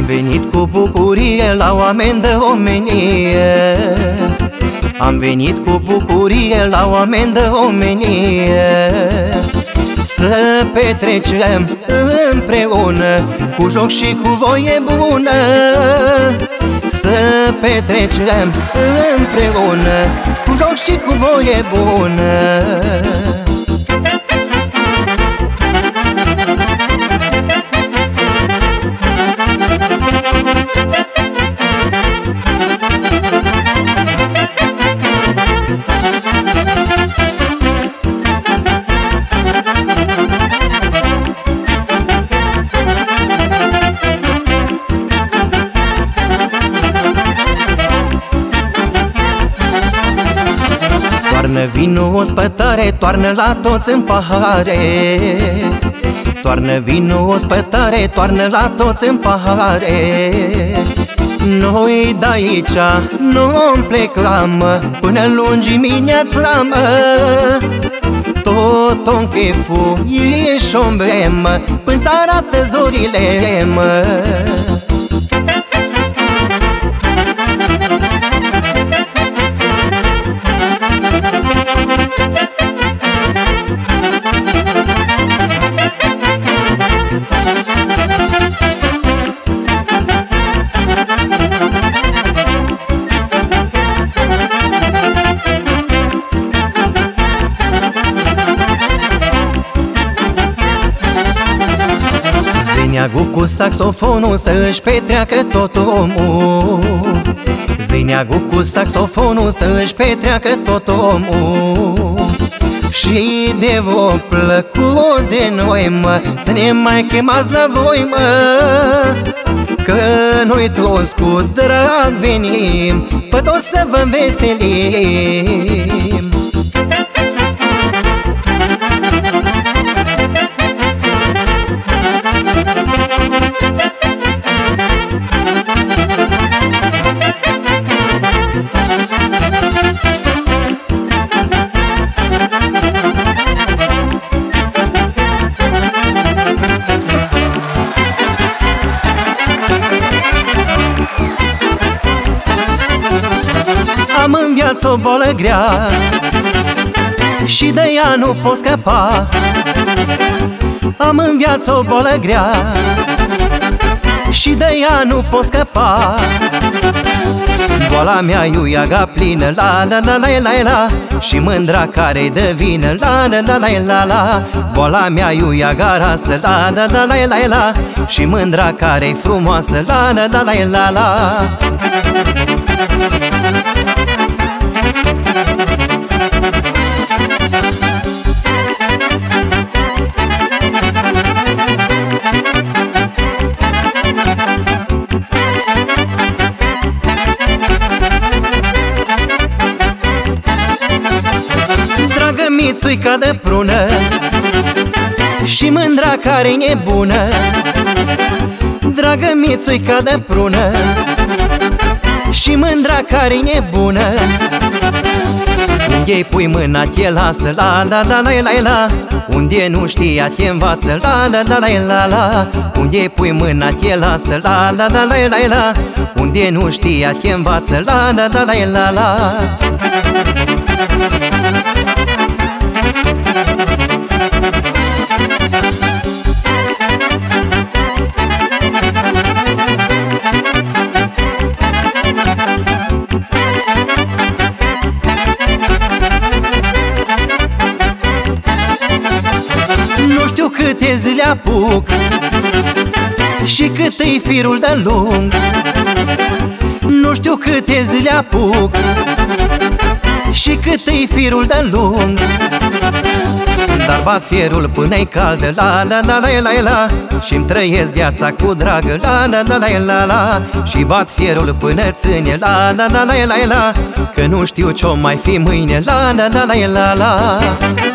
Am venit cu bucurie la oameni de omenie, am venit cu bucurie la oameni de omenie, să petrecem împreună, cu joc și cu voie bună. Să petrecem împreună, cu joc și cu voie bună. Toarnă vinul ospătare, toarnă la toți în pahare. Toarnă vinul ospătare, toarnă la toți în pahare. Noi de-aici nu-mi plecăm până lungi dimineața, mă. Tot-o-n cheful e șombrem până s-arată zorile, mă. Zineagul cu saxofonul să-și petreacă tot omul. Zineagul cu saxofonul să-și petreacă tot omul. Și de vă plăcut de noi, mă, să ne mai chemați la voi, mă. Că noi toți cu drag venim, pe toți să vă înveselim. Am în viață o bolă grea și de ea nu pot scăpa. Am în viață o bolă grea și de ea nu pot scăpa. Boala mea iuiaga plină, la la la la la la, și mândra care-i de vină, la la la la la la. Boala mea iuiaga rasă, la la la la la la, și mândra care-i frumoasă, la la la la la la. Dragă mițuica de prună și mândra care-i nebună. Dragă mițuica de prună și mândra care-i nebună. Unde-i pui mâna, te lasă, la la la la la la. Unde nu știa, te învață, la la la la la la. Unde-i pui mâna, te lasă, la la la la la la. Unde nu știa, te învață, la la la la la la. Nu știu câte zile apuc și cât-i firul de lung. Nu știu câte zile apuc și cât-i firul de lung. Dar bat fierul până-i caldă, la la la la la la, și-mi trăiesc viața cu dragă, la la la la la la. Și bat fierul până ține, la la la la la la, că nu știu ce-o mai fi mâine, la la la la la la.